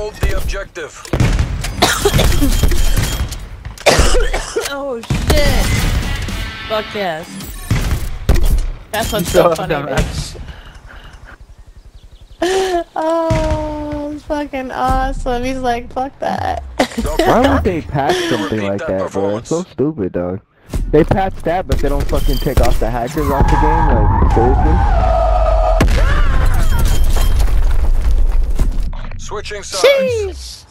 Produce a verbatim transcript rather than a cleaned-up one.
Hold the objective. Oh shit! Fuck yes. That's what's so funny, bitch. Oh, it's fucking awesome. He's like, fuck that. Why would they patch something like that, bro? It's so stupid, dog. They patch that, but they don't fucking take off the hackers off the game, like, seriously? Switching sides. Sheesh.